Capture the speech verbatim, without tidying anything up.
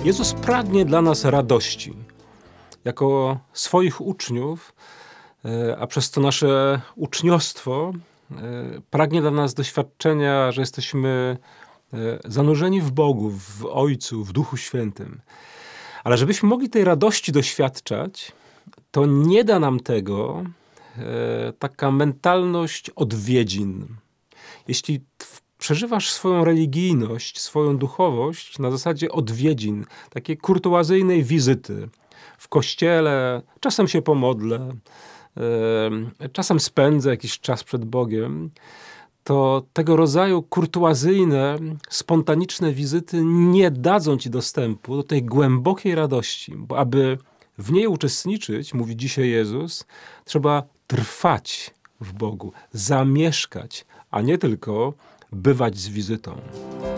Jezus pragnie dla nas radości. Jako swoich uczniów, a przez to nasze uczniostwo, pragnie dla nas doświadczenia, że jesteśmy zanurzeni w Bogu, w Ojcu, w Duchu Świętym. Ale żebyśmy mogli tej radości doświadczać, to nie da nam tego taka mentalność odwiedzin. Jeśli przeżywasz swoją religijność, swoją duchowość na zasadzie odwiedzin, takiej kurtuazyjnej wizyty w kościele, czasem się pomodlę, czasem spędzę jakiś czas przed Bogiem, to tego rodzaju kurtuazyjne, spontaniczne wizyty nie dadzą ci dostępu do tej głębokiej radości, bo aby w niej uczestniczyć, mówi dzisiaj Jezus, trzeba trwać w Bogu, zamieszkać, a nie tylko bywać z wizytą.